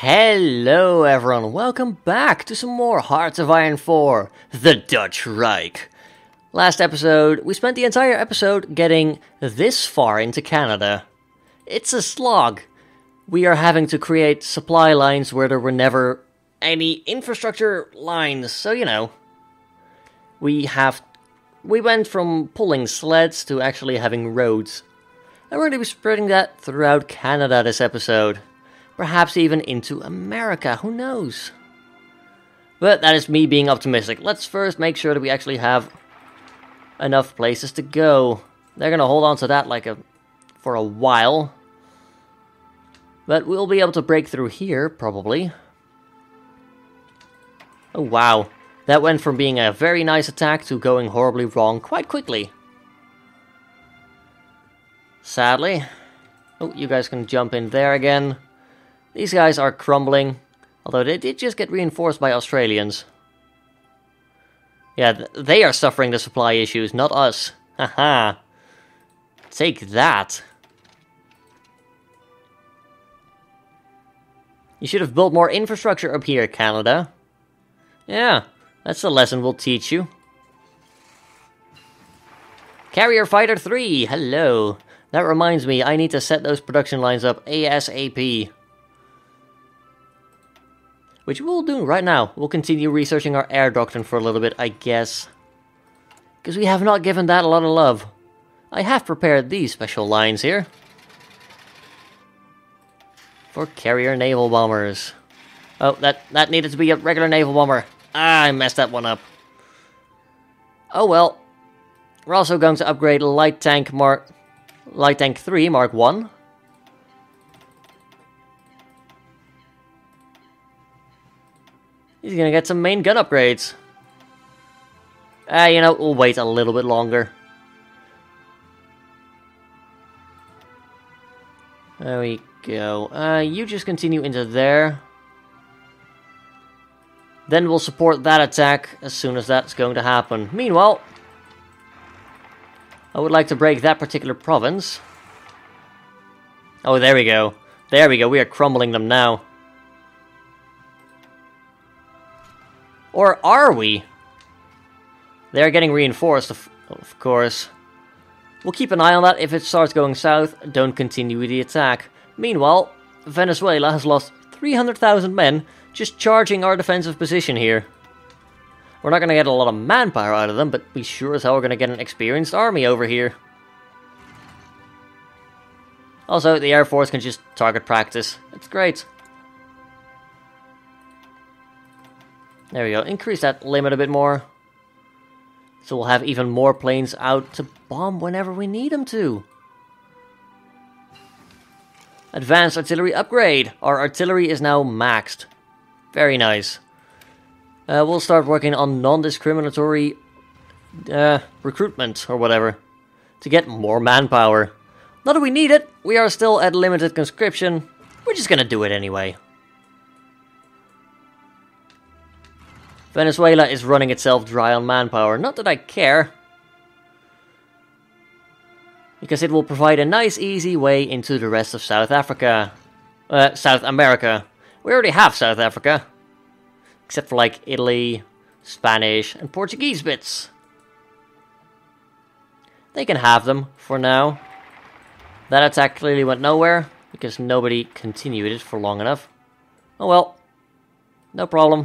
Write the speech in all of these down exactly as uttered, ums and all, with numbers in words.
Hello everyone, welcome back to some more Hearts of Iron four, The Dutch Reich. Last episode, we spent the entire episode getting this far into Canada. It's a slog. We are having to create supply lines where there were never any infrastructure lines, so you know. We have... We went from pulling sleds to actually having roads. And we're going to be spreading that throughout Canada this episode. Perhaps even into America, who knows? But that is me being optimistic. Let's first make sure that we actually have enough places to go. They're gonna hold on to that like a for a while. But we'll be able to break through here, probably. Oh wow. That went from being a very nice attack to going horribly wrong quite quickly. Sadly. Oh, you guys can jump in there again. These guys are crumbling, although they did just get reinforced by Australians. Yeah, th they are suffering the supply issues, not us. Haha. Take that. You should have built more infrastructure up here, Canada. Yeah, that's the lesson we'll teach you. Carrier Fighter three, hello. That reminds me, I need to set those production lines up ASAP. Which we'll do right now. We'll continue researching our air doctrine for a little bit, I guess. Because we have not given that a lot of love. I have prepared these special lines here. For carrier naval bombers. Oh, that, that needed to be a regular naval bomber. Ah, I messed that one up. Oh well. We're also going to upgrade Light Tank Mark... Light Tank three Mark one. He's gonna get some main gun upgrades. Ah, uh, you know, we'll wait a little bit longer. There we go. Uh, you just continue into there. Then we'll support that attack as soon as that's going to happen. Meanwhile, I would like to break that particular province. Oh, there we go. There we go, we are crumbling them now. Or are we? They're getting reinforced, of, of course. We'll keep an eye on that. If it starts going south, don't continue with the attack. Meanwhile, Venezuela has lost three hundred thousand men just charging our defensive position here. We're not going to get a lot of manpower out of them, but we sure as hell are going to get an experienced army over here. Also, the Air Force can just target practice. It's great. There we go, increase that limit a bit more. So we'll have even more planes out to bomb whenever we need them to. Advanced artillery upgrade. Our artillery is now maxed. Very nice. Uh, we'll start working on non-discriminatory uh, recruitment or whatever. To get more manpower. Not that we need it, we are still at limited conscription. We're just gonna do it anyway. Venezuela is running itself dry on manpower. Not that I care. Because it will provide a nice easy way into the rest of South Africa. Uh, South America. We already have South Africa. Except for like Italy, Spanish, and Portuguese bits. They can have them for now. That attack clearly went nowhere. Because nobody continued it for long enough. Oh well. No problem.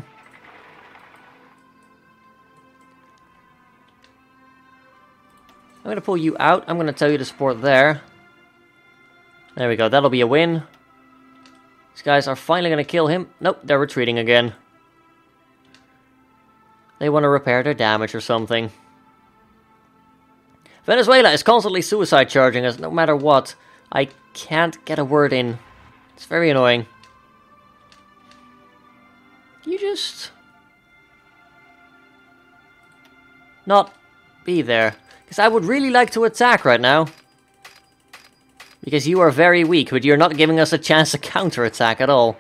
I'm going to pull you out. I'm going to tell you to support there. There we go. That'll be a win. These guys are finally going to kill him. Nope, they're retreating again. They want to repair their damage or something. Venezuela is constantly suicide charging us no matter what. I can't get a word in. It's very annoying. Can you just... not be there? Because I would really like to attack right now. Because you are very weak, but you're not giving us a chance to counterattack at all.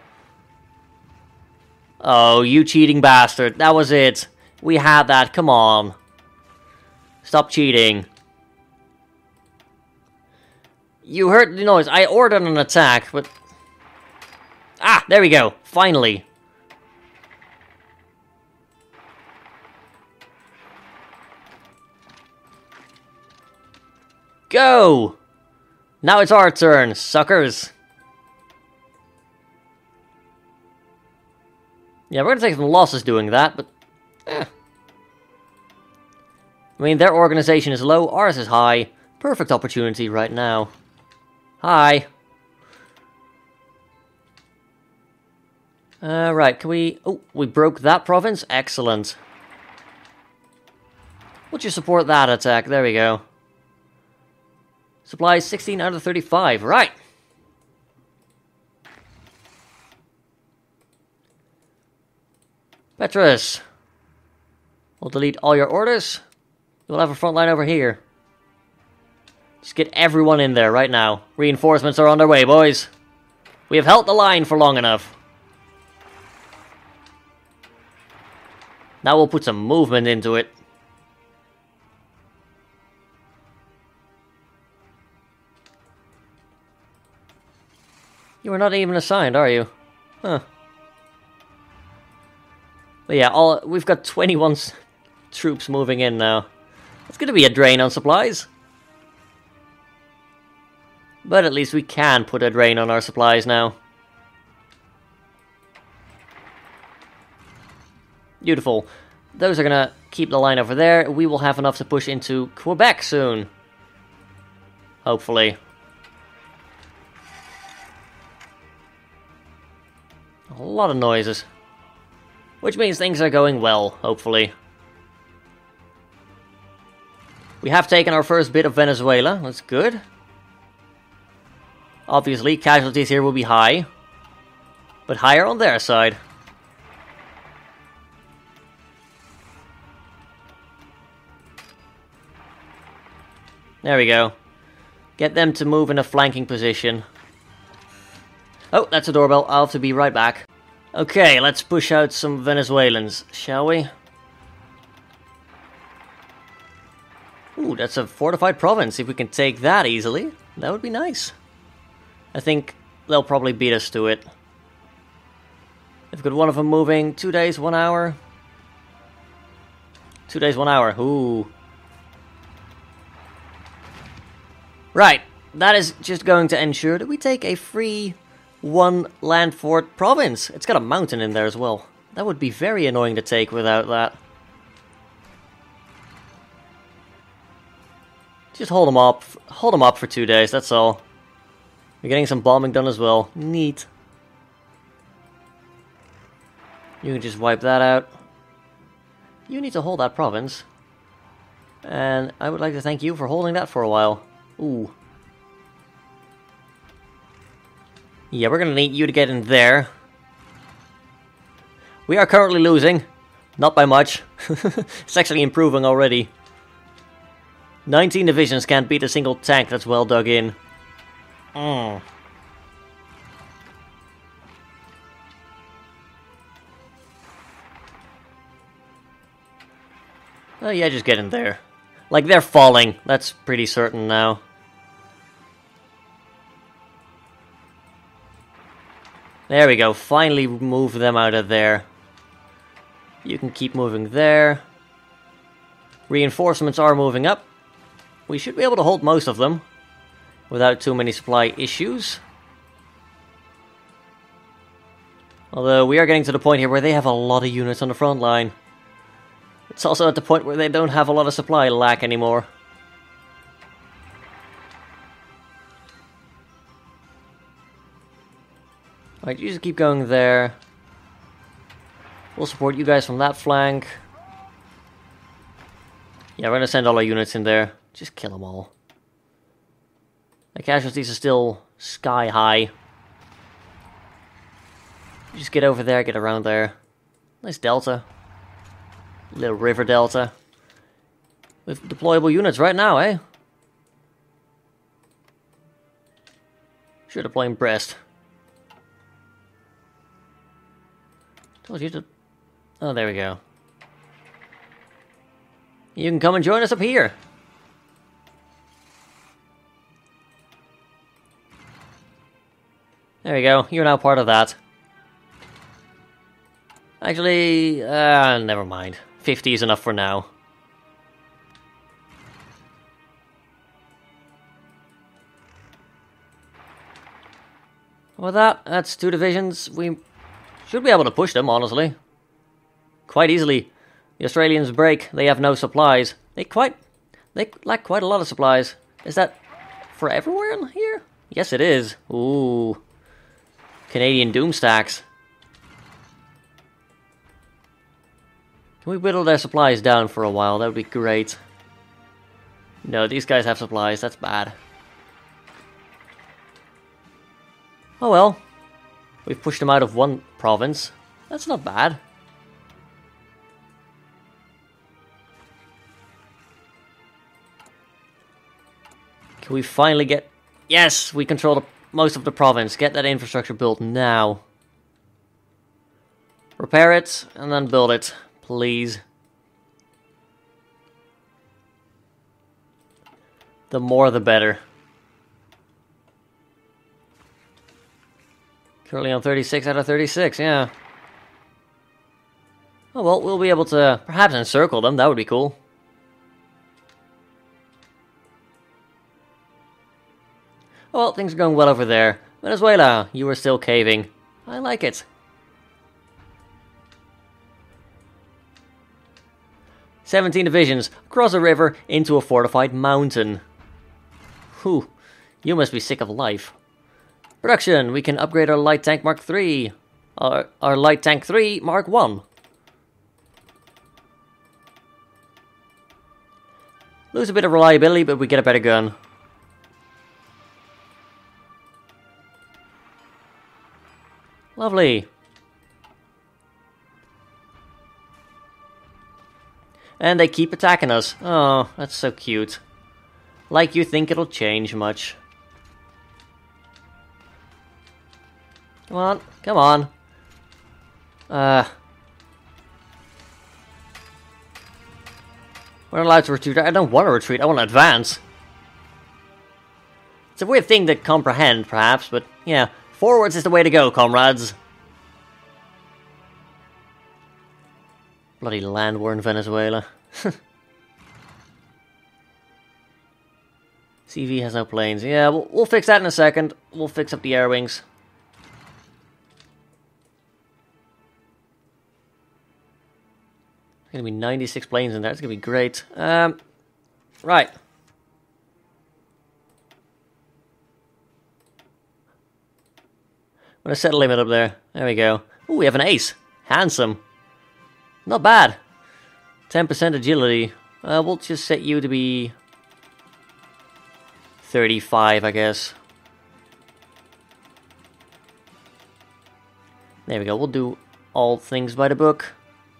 Oh, you cheating bastard. That was it. We had that, come on. Stop cheating. You heard the noise. I ordered an attack, but... Ah, there we go. Finally. Go! Now it's our turn, suckers. Yeah, we're gonna take some losses doing that, but... Eh. I mean, their organization is low, ours is high. Perfect opportunity right now. Hi. Uh, right, can we... Oh, we broke that province? Excellent. Would you support that attack? There we go. Supplies sixteen out of thirty-five. Right. Petrus. We'll delete all your orders. We'll have a front line over here. Just get everyone in there right now. Reinforcements are on their way, boys. We have held the line for long enough. Now we'll put some movement into it. You are not even assigned, are you? Huh. But yeah, all we've got twenty-one troops moving in now. It's going to be a drain on supplies. But at least we can put a drain on our supplies now. Beautiful. Those are going to keep the line over there. We will have enough to push into Quebec soon. Hopefully. A lot of noises. Which means things are going well, hopefully. We have taken our first bit of Venezuela. That's good. Obviously, casualties here will be high. But higher on their side. There we go. Get them to move in a flanking position. Oh, that's a doorbell. I'll have to be right back. Okay, let's push out some Venezuelans, shall we? Ooh, that's a fortified province. If we can take that easily, that would be nice. I think they'll probably beat us to it. If we've got one of them moving, two days, one hour. Two days, one hour. Ooh. Right, that is just going to ensure that we take a free one land fort province. It's got a mountain in there as well. That would be very annoying to take without that. Just hold them up, hold them up for two days, that's all. We're getting some bombing done as well. Neat. You can just wipe that out. You need to hold that province. And I would like to thank you for holding that for a while. Ooh. Yeah, we're gonna need you to get in there. We are currently losing. Not by much. It's actually improving already. nineteen divisions can't beat a single tank that's well dug in. Mm. Oh yeah, just get in there. Like, they're falling. That's pretty certain now. There we go. Finally move them out of there. You can keep moving there. Reinforcements are moving up. We should be able to hold most of them without too many supply issues. Although we are getting to the point here where they have a lot of units on the front line. It's also at the point where they don't have a lot of supply lack anymore. Alright, you just keep going there. We'll support you guys from that flank. Yeah, we're gonna send all our units in there. Just kill them all. The casualties are still sky high. Just get over there, get around there. Nice delta. Little river delta. With deployable units right now, eh? Should deploy in Brest. Told you to... Oh, there we go. You can come and join us up here. There we go. You're now part of that. Actually, uh, never mind. fifty is enough for now. With that, that's two divisions. We should be able to push them, honestly. Quite easily. The Australians break. They have no supplies. They quite... They lack quite a lot of supplies. Is that for everywhere in here? Yes, it is. Ooh. Canadian doom stacks. Can we whittle their supplies down for a while? That would be great. No, these guys have supplies. That's bad. Oh well. We've pushed them out of one province. That's not bad. Can we finally get... Yes! We control the, most of the province. Get that infrastructure built now. Repair it, and then build it. Please. The more the better. Currently on thirty-six out of thirty-six, yeah. Oh well, we'll be able to perhaps encircle them. That would be cool. Oh, well, things are going well over there. Venezuela, you are still caving. I like it. seventeen divisions across a river into a fortified mountain. Whew, you must be sick of life. Production, we can upgrade our light tank Mark three. Our, our light tank three Mark one. Lose a bit of reliability, but we get a better gun. Lovely. And they keep attacking us. Oh, that's so cute. Like you think it'll change much. Come on, come on. Uh... We're not allowed to retreat. I don't want to retreat, I want to advance. It's a weird thing to comprehend, perhaps, but yeah. Forwards is the way to go, comrades. Bloody land war in Venezuela. C V has no planes. Yeah, we'll, we'll fix that in a second. We'll fix up the air wings. There's gonna be ninety-six planes in there. It's gonna be great. Um, right. I'm gonna set a limit up there. There we go. Ooh, we have an ace. Handsome. Not bad. ten percent agility. Uh, we'll just set you to be thirty-five, I guess. There we go. We'll do all things by the book.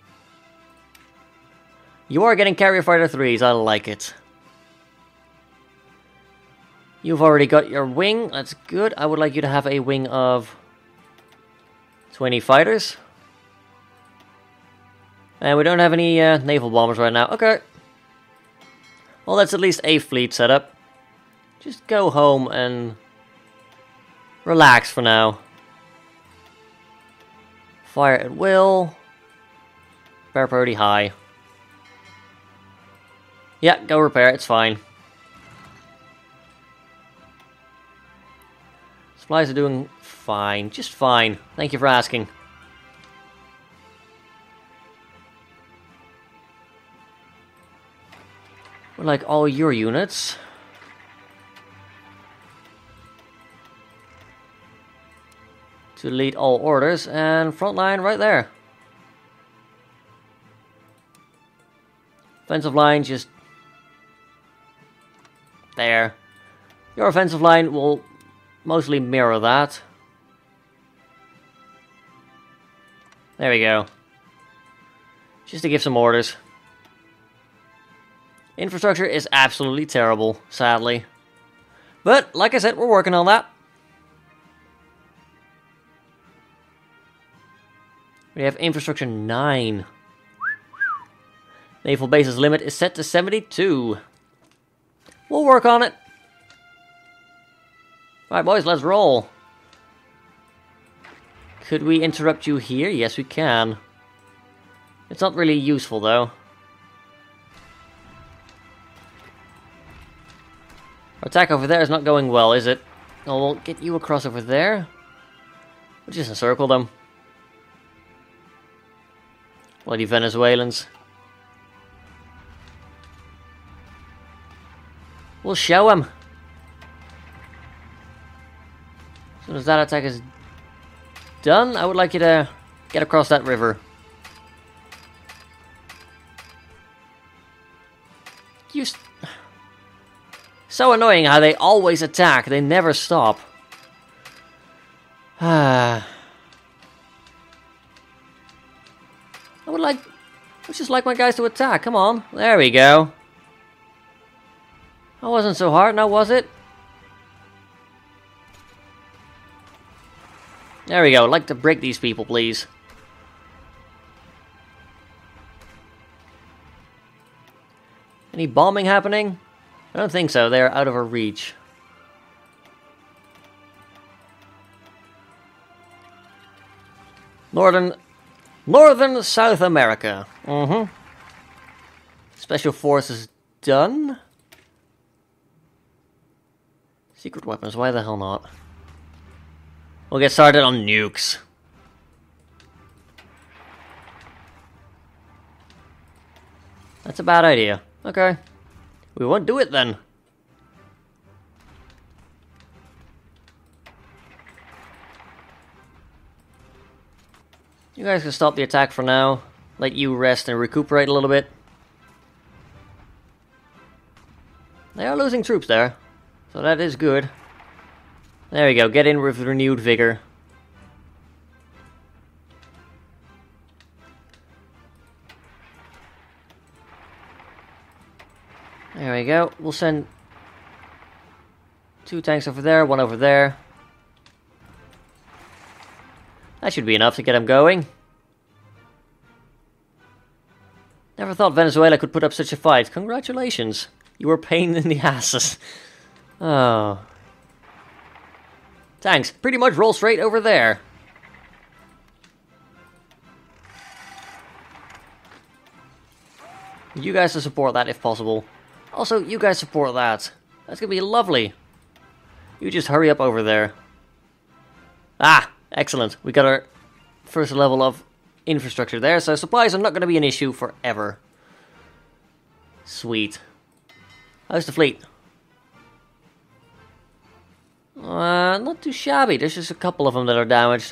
You are getting carrier fighter threes. I like it. You've already got your wing. That's good. I would like you to have a wing of twenty fighters. And we don't have any uh, naval bombers right now. Okay. Well, that's at least a fleet set up. Just go home and relax for now. Fire at will. Repair priority high. Yeah, go repair. It's fine. Supplies are doing fine. Just fine. Thank you for asking. We'd like all your units. To lead all orders, and frontline right there. Offensive line just there. Your offensive line will mostly mirror that. There we go. Just to give some orders. Infrastructure is absolutely terrible, sadly. But, like I said, we're working on that. We have infrastructure nine. Naval bases limit is set to seventy-two. We'll work on it. Alright boys, let's roll. Could we interrupt you here? Yes, we can. It's not really useful, though. Our attack over there is not going well, is it? Oh, we'll get you across over there. We'll just encircle them. Bloody Venezuelans. We'll show them. As soon as that attack is done, I would like you to get across that river. You st so annoying how they always attack. They never stop. Ah. I would like... I would just like my guys to attack. Come on. There we go. That wasn't so hard, now was it? There we go. I'd like to break these people, please. Any bombing happening? I don't think so. They're out of our reach. Northern... Northern South America. Mm-hmm. Special Forces done. Secret weapons, why the hell not? We'll get started on nukes. That's a bad idea. Okay. We won't do it then. You guys can stop the attack for now. Let you rest and recuperate a little bit. They are losing troops there. So that is good. There we go, get in with renewed vigor. There we go, we'll send two tanks over there, one over there. That should be enough to get them going. Never thought Venezuela could put up such a fight. Congratulations, you were a pain in the asses. Oh. Tanks, pretty much roll straight over there. You guys to support that if possible. Also, you guys support that. That's gonna be lovely. You just hurry up over there. Ah, excellent. We got our first level of infrastructure there, so supplies are not gonna be an issue forever. Sweet. How's the fleet? Uh, not too shabby. There's just a couple of them that are damaged.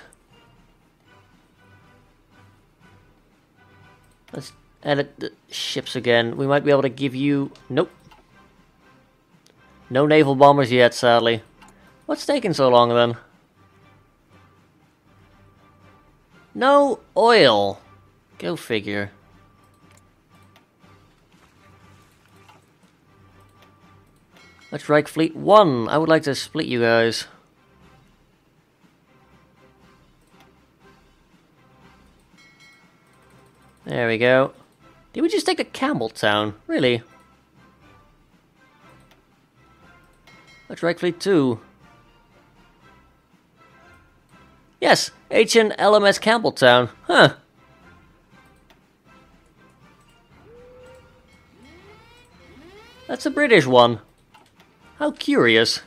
Let's edit the ships again. We might be able to give you... Nope. No naval bombers yet, sadly. What's taking so long, then? No oil. Go figure. Let's Reich Fleet one. I would like to split you guys. There we go. Did we just take the Campbelltown? Really? Let's Reich Fleet two. Yes, H N L M S Campbelltown. Huh. That's a British one. How curious.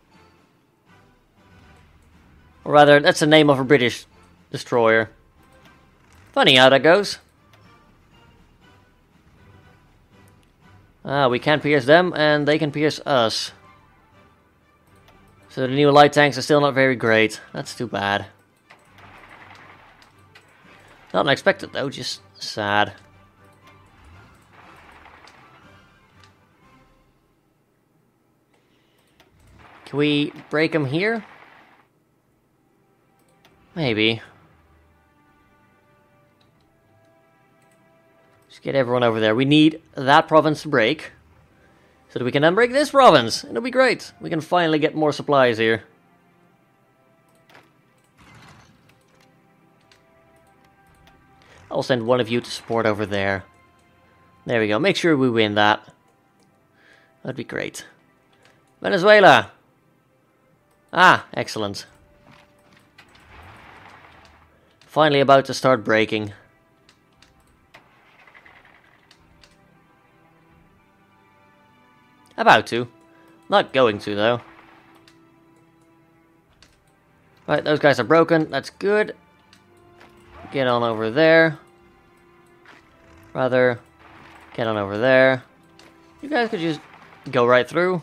Or rather, that's the name of a British destroyer. Funny how that goes. Ah, we can't pierce them, and they can pierce us. So the new light tanks are still not very great. That's too bad. Not unexpected though, just sad. Can we break them here? Maybe. Just get everyone over there. We need that province to break. So that we can then break this province. It'll be great. We can finally get more supplies here. I'll send one of you to support over there. There we go. Make sure we win that. That'd be great. Venezuela! Ah, excellent. Finally about to start breaking. About to. Not going to, though. Right, those guys are broken. That's good. Get on over there. Rather, get on over there. You guys could just go right through.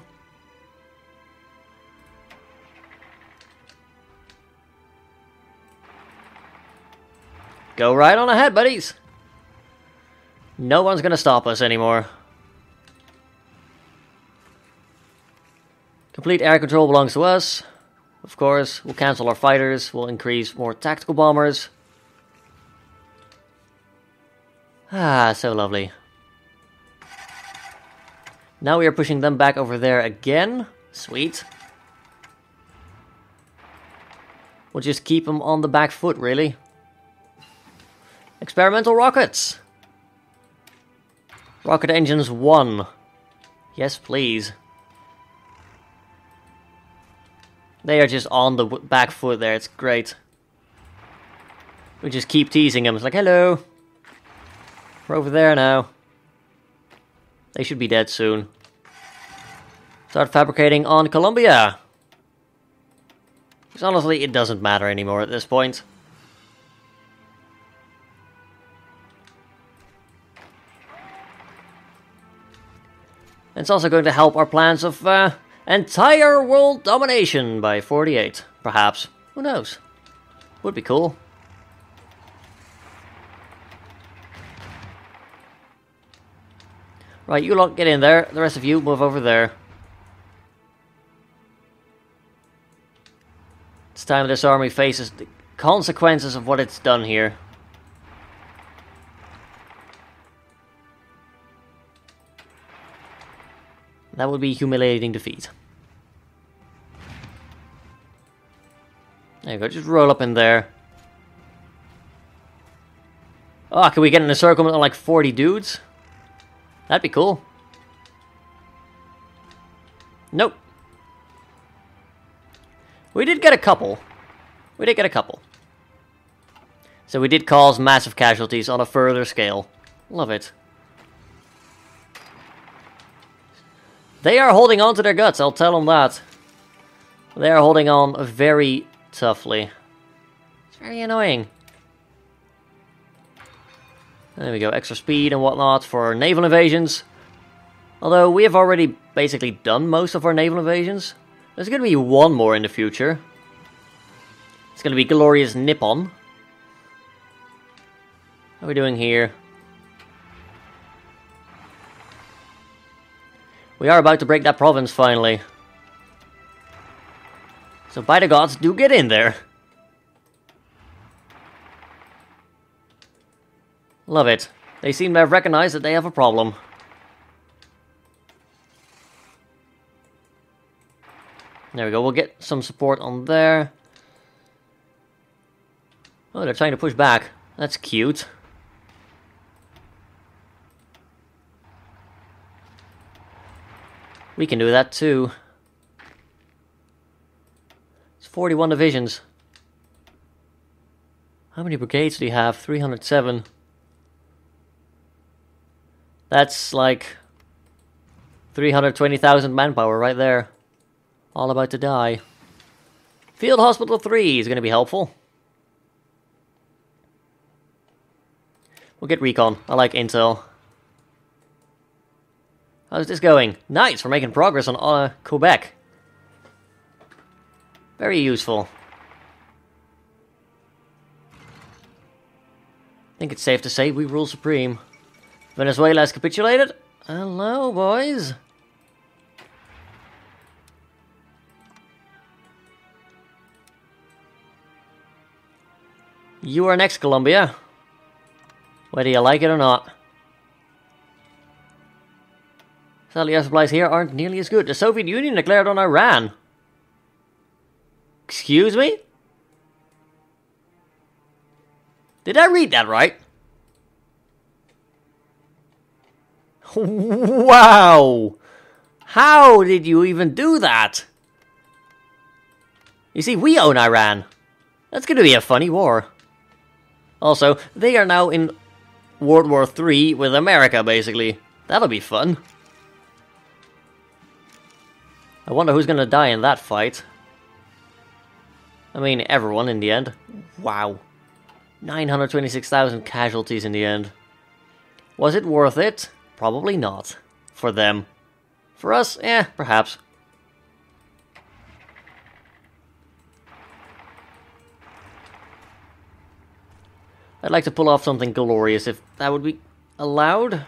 Go right on ahead, buddies. No one's gonna stop us anymore. Complete air control belongs to us. Of course, we'll cancel our fighters. We'll increase more tactical bombers. Ah, so lovely. Now we are pushing them back over there again. Sweet. We'll just keep them on the back foot, really. Experimental rockets! Rocket engines one. Yes, please. They are just on the back foot there, it's great. We just keep teasing them. It's like, hello. We're over there now. They should be dead soon. Start fabricating on Columbia. Because honestly, it doesn't matter anymore at this point. It's also going to help our plans of uh, entire world domination by forty-eight, perhaps. Who knows? Would be cool. Right, you lot get in there. The rest of you move over there. It's time this army faces the consequences of what it's done here. That would be humiliating defeat. There you go, just roll up in there. Oh, can we get in a circle with like forty dudes? That'd be cool. Nope. We did get a couple. We did get a couple. So we did cause massive casualties on a further scale. Love it. They are holding on to their guts, I'll tell them that. They are holding on very toughly. It's very annoying. There we go, extra speed and whatnot for naval invasions. Although we have already basically done most of our naval invasions. There's going to be one more in the future. It's going to be Glorious Nippon. How are we doing here? We are about to break that province finally. So by the gods, do get in there. Love it. They seem to have recognized that they have a problem. There we go, we'll get some support on there. Oh, they're trying to push back. That's cute. We can do that too. It's forty-one divisions. How many brigades do you have? three hundred seven. That's like three hundred twenty thousand manpower right there. All about to die. Field Hospital three is going to be helpful. We'll get recon. I like intel. How's this going? Nice, we're making progress on uh, Quebec. Very useful. I think it's safe to say we rule supreme. Venezuela has capitulated. Hello, boys. You are next, Colombia. Whether you like it or not. Sadly, our supplies here aren't nearly as good. The Soviet Union declared on Iran. Excuse me? Did I read that right? Wow! How did you even do that? You see, we own Iran. That's going to be a funny war. Also, they are now in World War Three with America, basically. That'll be fun. I wonder who's gonna die in that fight. I mean, everyone in the end. Wow. nine hundred twenty-six thousand casualties in the end. Was it worth it? Probably not. For them. For us, eh, perhaps. I'd like to pull off something glorious if that would be allowed.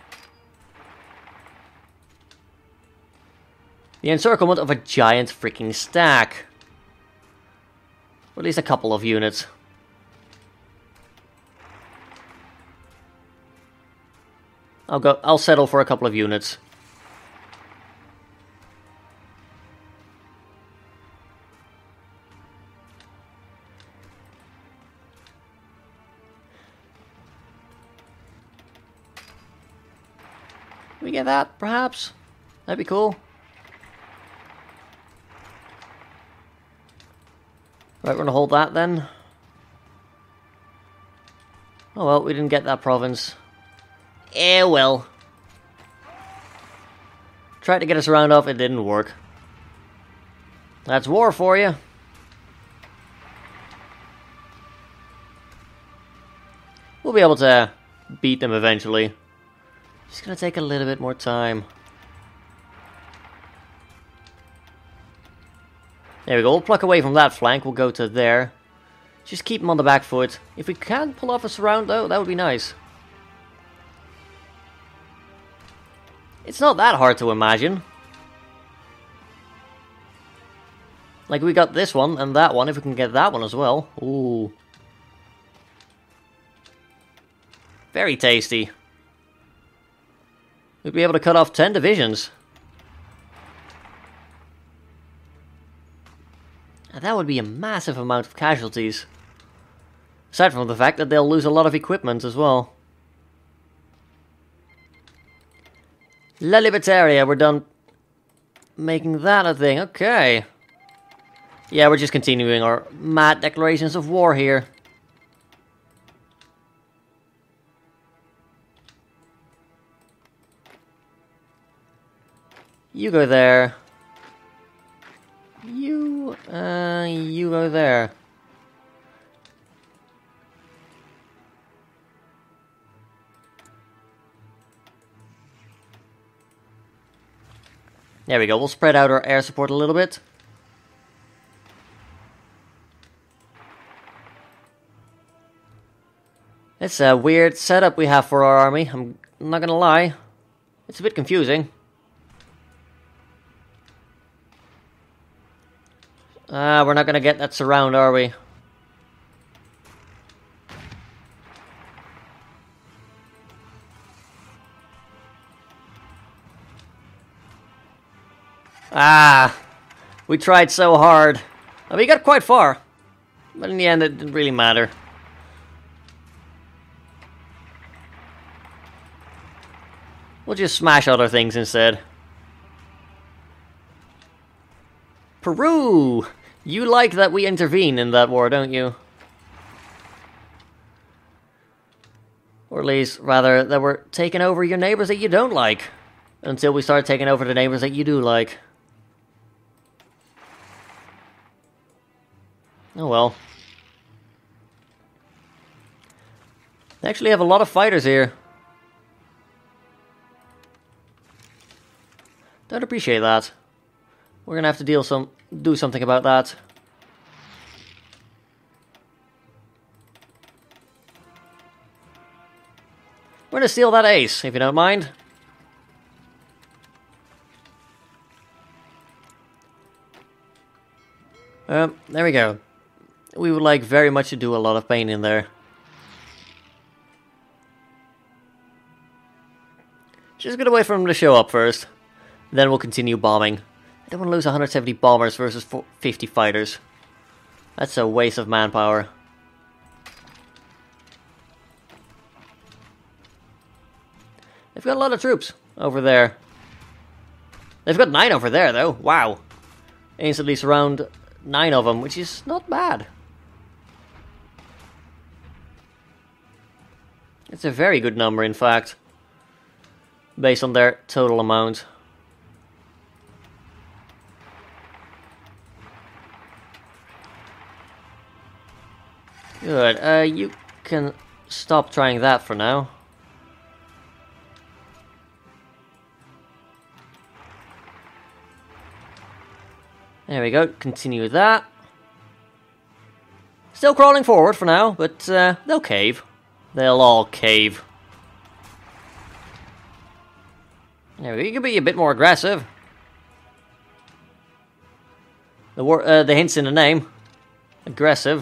The encirclement of a giant freaking stack. Or at least a couple of units. I'll go I'll settle for a couple of units. Can we get that, perhaps? That'd be cool. Right, we're gonna hold that then. Oh well, we didn't get that province. Eh, well. Tried to get us around off, it didn't work. That's war for you. We'll be able to beat them eventually. Just gonna take a little bit more time. There we go, we'll pluck away from that flank, we'll go to there. Just keep them on the back foot. If we can pull off a surround though, that would be nice. It's not that hard to imagine. Like, we got this one and that one, if we can get that one as well. Ooh. Very tasty. We'd be able to cut off ten divisions. And that would be a massive amount of casualties. Aside from the fact that they'll lose a lot of equipment as well. La Libertaria, we're done making that a thing. Okay. Yeah, we're just continuing our mad declarations of war here. You go there. You, uh, you go there. There we go, we'll spread out our air support a little bit. It's a weird setup we have for our army, I'm not gonna lie. It's a bit confusing. Ah, uh, we're not gonna get that surround, are we? Ah, we tried so hard. I mean, we got quite far, but in the end it didn't really matter. We'll just smash other things instead. Peru! You like that we intervene in that war, don't you? Or at least, rather, that we're taking over your neighbors that you don't like. Until we start taking over the neighbors that you do like. Oh well. They actually have a lot of fighters here. Don't appreciate that. We're gonna have to deal some, do something about that. We're gonna steal that ace, if you don't mind. Um, there we go. We would like very much to do a lot of pain in there. Just gonna wait for them to show up first. Then we'll continue bombing. I don't want to lose one hundred seventy bombers versus fifty fighters. That's a waste of manpower. They've got a lot of troops over there. They've got nine over there though. Wow. Instantly surround nine of them, which is not bad. It's a very good number, in fact. Based on their total amount. Good. Uh, you can stop trying that for now. There we go. Continue that. Still crawling forward for now, but uh, they'll cave. They'll all cave. There we go. You can be a bit more aggressive. The wor uh, the hint's in the name. Aggressive.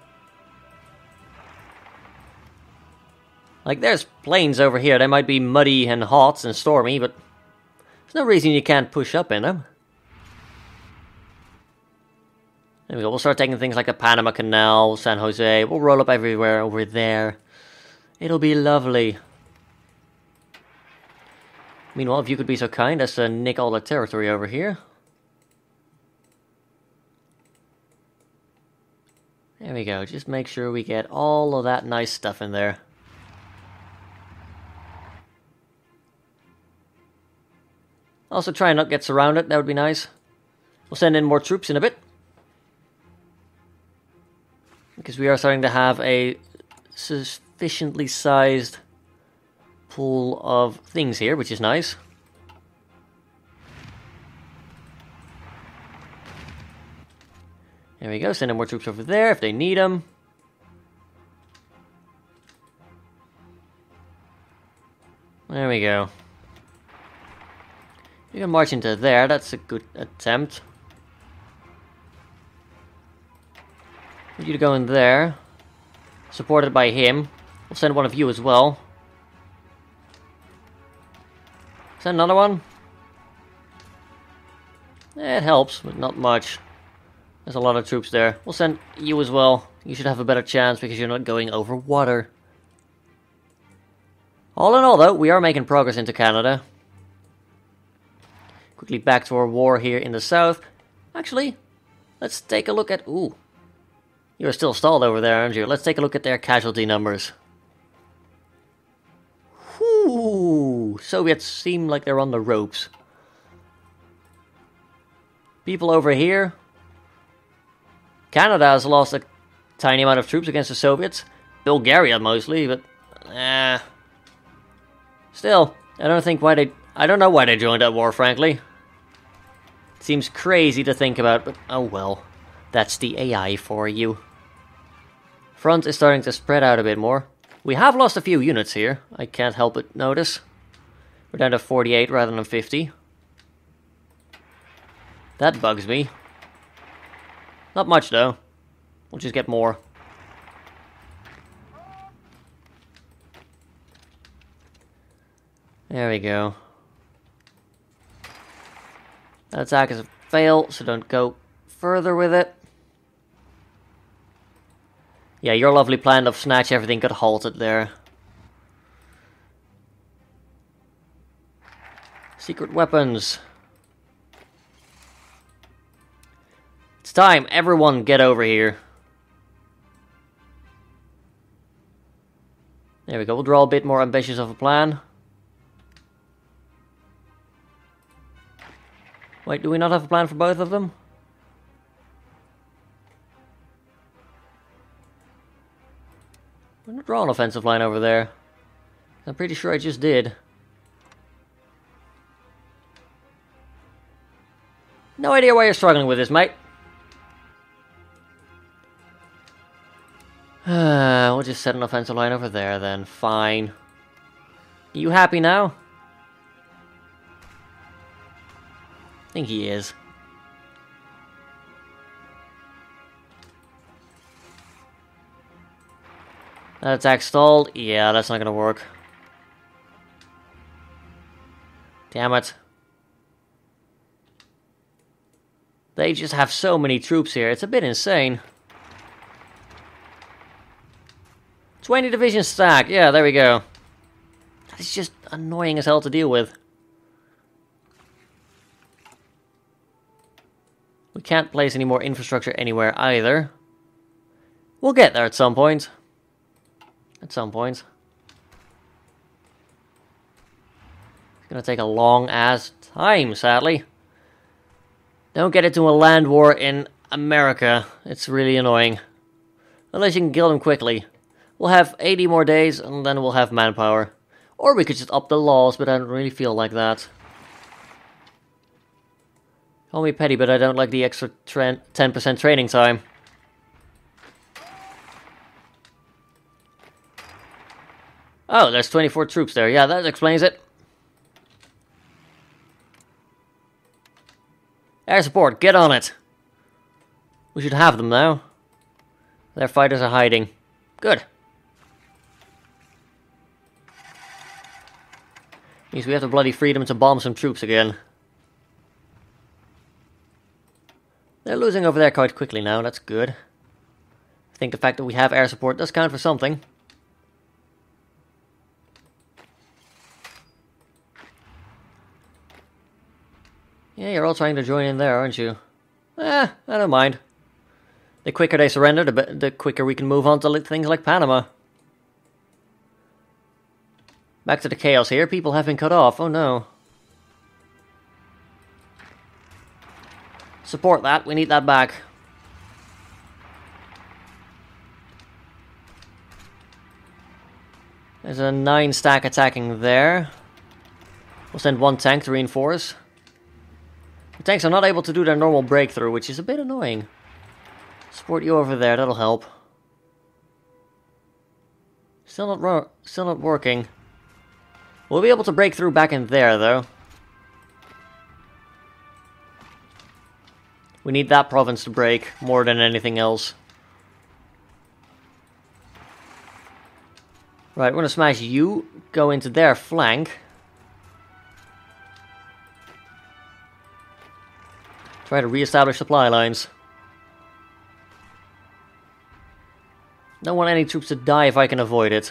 Like, there's plains over here. They might be muddy and hot and stormy, but there's no reason you can't push up in them. There we go. We'll start taking things like the Panama Canal, San Jose. We'll roll up everywhere over there. It'll be lovely. Meanwhile, if you could be so kind as to nick all the territory over here. There we go. Just make sure we get all of that nice stuff in there. Also try and not get surrounded. That would be nice. We'll send in more troops in a bit. Because we are starting to have a sufficiently sized pool of things here, which is nice. There we go, send in more troops over there if they need them. There we go. You can march into there, that's a good attempt. Need you to go in there. Supported by him. We'll send one of you as well. Send another one. Eh, it helps, but not much. There's a lot of troops there. We'll send you as well. You should have a better chance because you're not going over water. All in all, though, we are making progress into Canada. Quickly back to our war here in the south. Actually, let's take a look at... Ooh. You're still stalled over there, aren't you? Let's take a look at their casualty numbers. Whoo! Soviets seem like they're on the ropes. People over here. Canada has lost a tiny amount of troops against the Soviets. Bulgaria mostly, but... Eh. Still, I don't think why they... I don't know why they joined that war, frankly. It seems crazy to think about, but oh well. That's the A I for you. Front is starting to spread out a bit more. We have lost a few units here. I can't help but notice. We're down to forty-eight rather than fifty. That bugs me. Not much though. We'll just get more. There we go. That attack is a fail, so don't go further with it. Yeah, your lovely plan of snatch everything got halted there. Secret weapons. It's time, everyone get over here. There we go, we'll draw a bit more ambitious of a plan. Wait, do we not have a plan for both of them? We're not drawing an offensive line over there. I'm pretty sure I just did. No idea why you're struggling with this, mate. we'll just set an offensive line over there then. Fine. Are you happy now? I think he is. That attack stalled? Yeah, that's not gonna work. Damn it. They just have so many troops here, it's a bit insane. twenty divisions stacked, yeah, there we go. That is just annoying as hell to deal with. We can't place any more infrastructure anywhere either. We'll get there at some point. At some point. It's gonna take a long ass time, sadly. Don't get into a land war in America. It's really annoying. Unless you can kill them quickly. We'll have eighty more days, and then we'll have manpower. Or we could just up the laws, but I don't really feel like that. Call me petty, but I don't like the extra ten percent training time. Oh, there's twenty-four troops there. Yeah, that explains it. Air support, get on it. We should have them now. Their fighters are hiding. Good. Means we have the bloody freedom to bomb some troops again. They're losing over there quite quickly now, that's good. I think the fact that we have air support does count for something. Yeah, you're all trying to join in there, aren't you? Eh, I don't mind. The quicker they surrender, the, the quicker we can move on to li things like Panama. Back to the chaos here. People have been cut off. Oh no. Support that. We need that back. There's a nine stack attacking there. We'll send one tank to reinforce. The tanks are not able to do their normal breakthrough, which is a bit annoying. Support you over there, that'll help. Still not ro- still not working. We'll be able to break through back in there, though. We need that province to break, more than anything else. Right, we're gonna smash you, go into their flank. Try to re-establish supply lines. Don't want any troops to die if I can avoid it.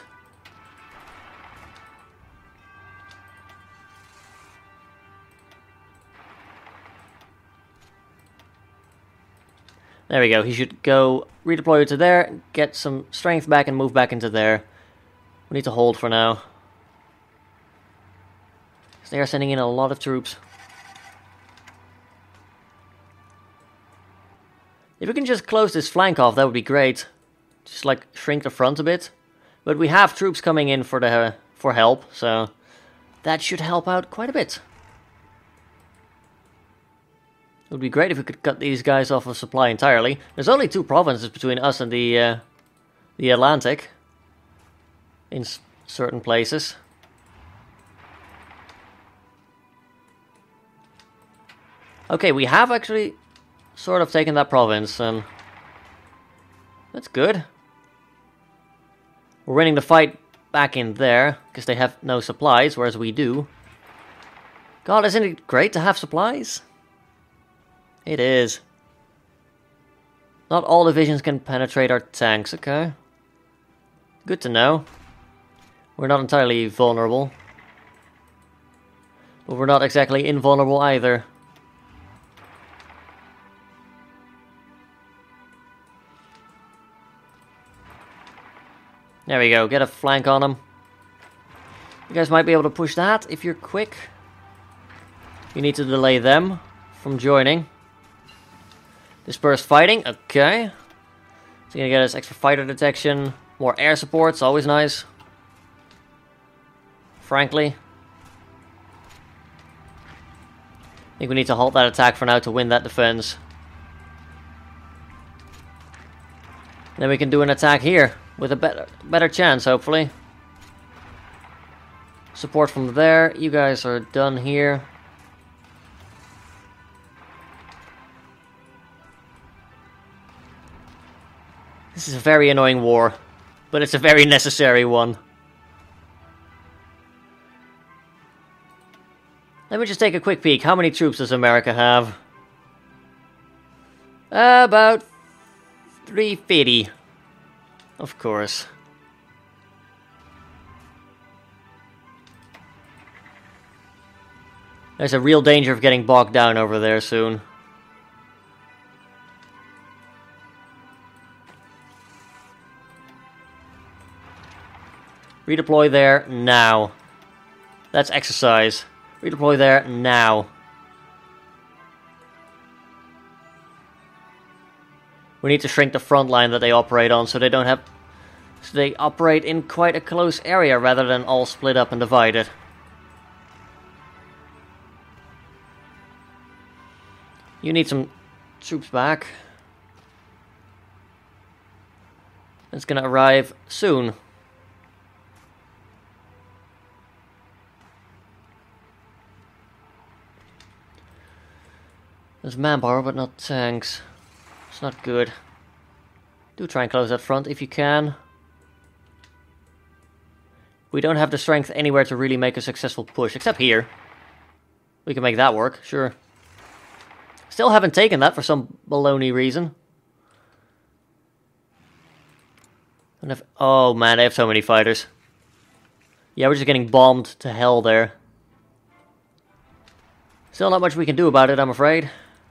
There we go, he should go redeploy to there, get some strength back and move back into there. We need to hold for now. They are sending in a lot of troops. If we can just close this flank off, that would be great. Just like shrink the front a bit. But we have troops coming in for the uh, for help, so that should help out quite a bit. It would be great if we could cut these guys off of supply entirely. There's only two provinces between us and the uh, the Atlantic. In s certain places. Okay, we have actually sort of taken that province, and that's good. We're winning the fight back in there, because they have no supplies, whereas we do. God, isn't it great to have supplies? It is. Not all divisions can penetrate our tanks, okay. Good to know. We're not entirely vulnerable. But we're not exactly invulnerable either. There we go, get a flank on them. You guys might be able to push that if you're quick. You need to delay them from joining. Dispersed fighting, okay. It's gonna get us extra fighter detection, more air supports, always nice. Frankly. I think we need to halt that attack for now to win that defense. Then we can do an attack here. With a better, better chance, hopefully. Support from there. You guys are done here. This is a very annoying war, but it's a very necessary one. Let me just take a quick peek. How many troops does America have? Uh, about three fifty. Of course. There's a real danger of getting bogged down over there soon. Redeploy there now. That's exercise. Redeploy there now. We need to shrink the front line that they operate on so they don't have... So they operate in quite a close area rather than all split up and divided. You need some troops back. It's gonna arrive soon. There's manpower, but not tanks. It's not good. Do try and close that front if you can. We don't have the strength anywhere to really make a successful push, except here. We can make that work, sure. Still haven't taken that for some baloney reason. And if, oh man, they have so many fighters. Yeah, we're just getting bombed to hell there. Still not much we can do about it, I'm afraid.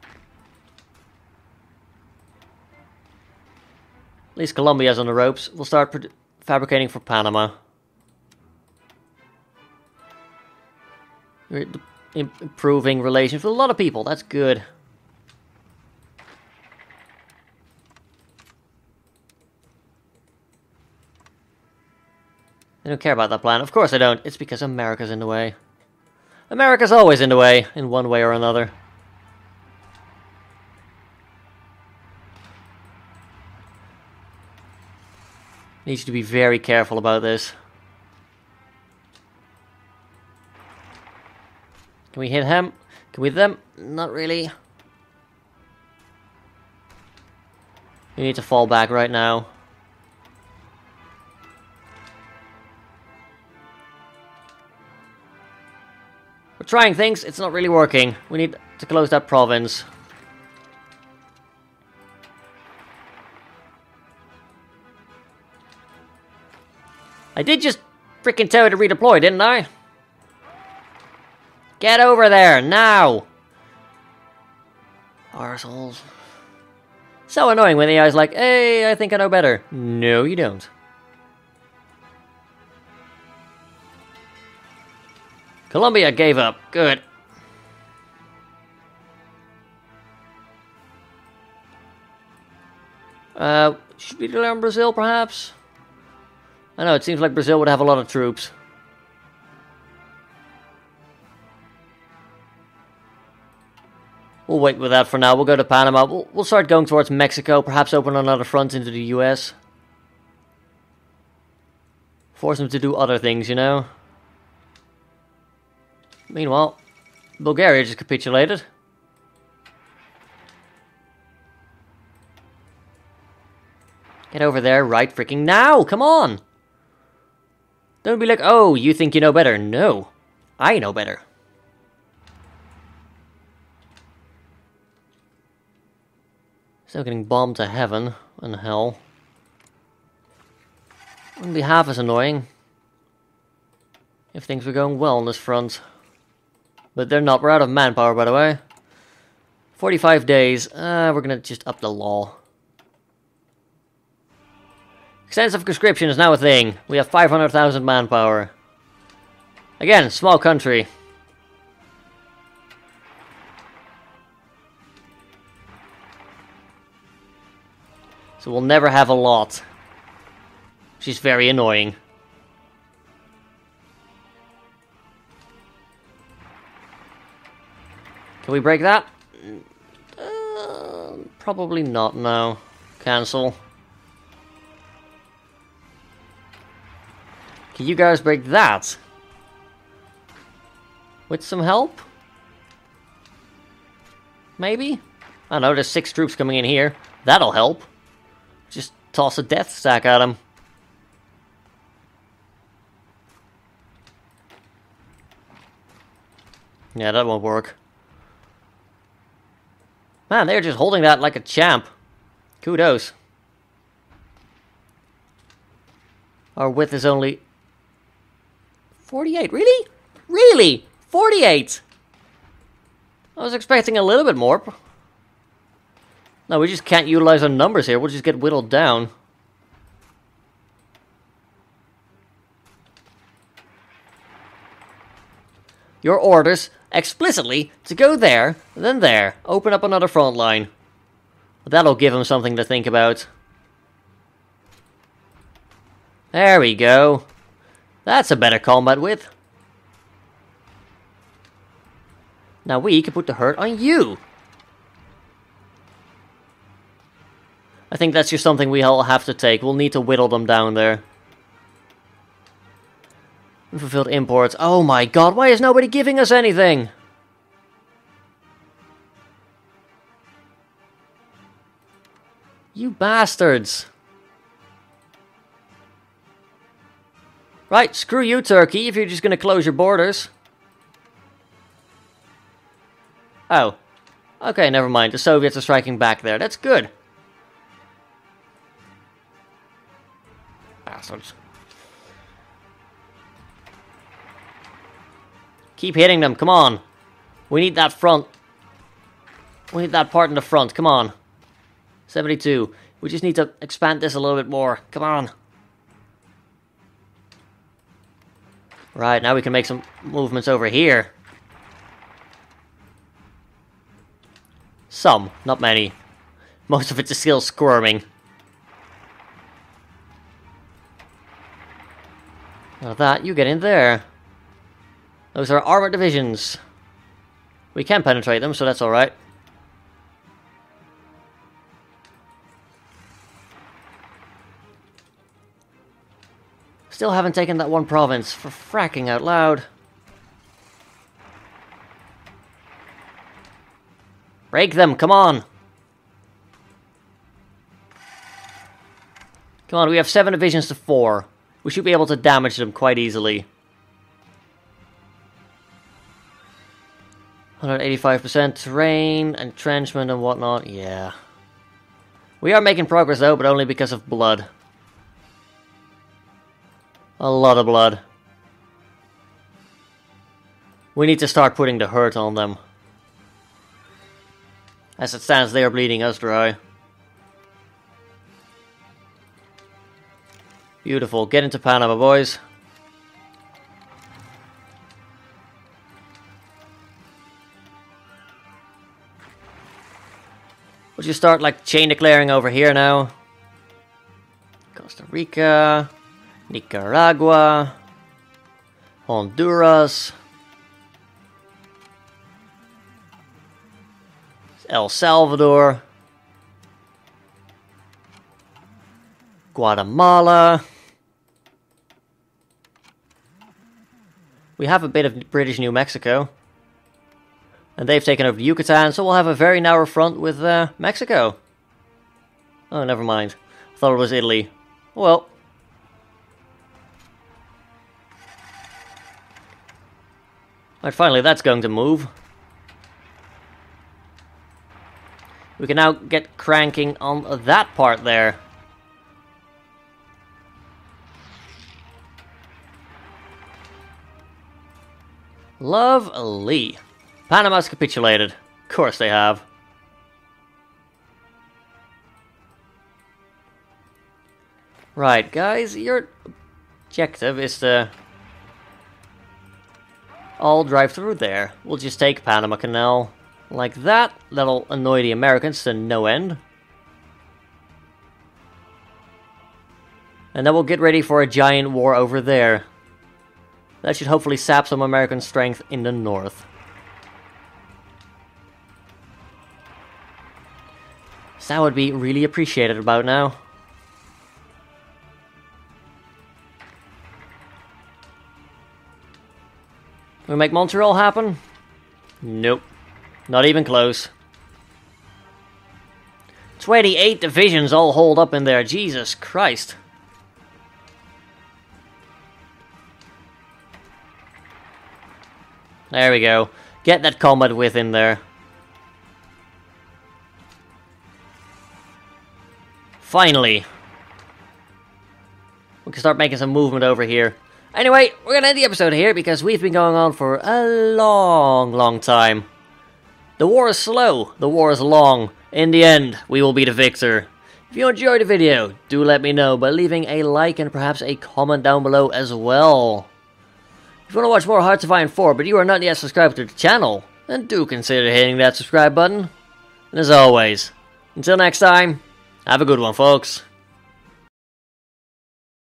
At least Colombia's on the ropes. We'll start fabricating for Panama. We're improving relations with a lot of people, that's good. They don't care about that plan. Of course they don't. It's because America's in the way. America's always in the way, in one way or another. Needs to be very careful about this. Can we hit him? Can we hit them? Not really. We need to fall back right now. We're trying things, it's not really working. We need to close that province. I did just freaking tell you to redeploy, didn't I? Get over there, now! Arseholes. So annoying when the A I's like, hey, I think I know better. No, you don't. Colombia gave up. Good. Uh, should we rely on Brazil, perhaps? I know, it seems like Brazil would have a lot of troops. We'll wait with that for now. We'll go to Panama. We'll, we'll start going towards Mexico. Perhaps open another front into the U S. Force them to do other things, you know? Meanwhile, Bulgaria just capitulated. Get over there right freaking now! Come on! Don't be like, oh, you think you know better. No, I know better. Still getting bombed to heaven and hell. Wouldn't be half as annoying if things were going well on this front. But they're not. We're out of manpower, by the way. forty-five days. Uh, we're gonna just up the law. Extensive conscription is now a thing. We have five hundred thousand manpower. Again, small country. So we'll never have a lot. Which is very annoying. Can we break that? Uh, probably not, no. Cancel. Can you guys break that? With some help? Maybe? I don't know, there's six troops coming in here. That'll help. Just toss a death stack at them. Yeah, that won't work. Man, they're just holding that like a champ. Kudos. Our width is only forty-eight. Really? Really? forty-eight? I was expecting a little bit more. No, we just can't utilize our numbers here. We'll just get whittled down. Your orders explicitly to go there, then there. Open up another front line. That'll give him something to think about. There we go. That's a better combat width. Now we can put the hurt on you. I think that's just something we'll have to take. We'll need to whittle them down there. Unfulfilled imports. Oh my god, why is nobody giving us anything? You bastards. Right, screw you, Turkey, if you're just gonna close your borders. Oh. Okay, never mind. The Soviets are striking back there. That's good. Bastards. Keep hitting them, come on. We need that front. We need that part in the front, come on. seventy-two. We just need to expand this a little bit more. Come on. Right, now we can make some movements over here. Some, not many. Most of it's still squirming. Now that, you get in there. Those are armored divisions. We can penetrate them, so that's alright. Still haven't taken that one province, for fracking out loud. Break them, come on! Come on, we have seven divisions to four. We should be able to damage them quite easily. one hundred eighty-five percent terrain, entrenchment and whatnot, yeah. We are making progress though, but only because of blood. A lot of blood. We need to start putting the hurt on them. As it stands, they are bleeding us dry. Beautiful. Get into Panama, boys. Would you start like chain declaring over here now? Costa Rica, Nicaragua, Honduras, El Salvador, Guatemala. We have a bit of British New Mexico. And they've taken over Yucatan, so we'll have a very narrow front with uh, Mexico. Oh, never mind. I thought it was Italy. Well. Right, finally that's going to move. We can now get cranking on that part there. Lovely. Panama's capitulated. Of course they have. Right, guys, your objective is to all drive through there. We'll just take Panama Canal like that. That'll annoy the Americans to no end. And then we'll get ready for a giant war over there. That should hopefully sap some American strength in the north. So that would be really appreciated about now. Can we make Montreal happen? Nope. Not even close. twenty-eight divisions all holed up in there. Jesus Christ. There we go. Get that combat width in there. Finally. We can start making some movement over here. Anyway, we're gonna end the episode here because we've been going on for a long, long time. The war is slow, the war is long. In the end, we will be the victor. If you enjoyed the video, do let me know by leaving a like and perhaps a comment down below as well. If you want to watch more Hearts of Iron four but you are not yet subscribed to the channel, then do consider hitting that subscribe button. And as always, Until next time, have a good one, folks.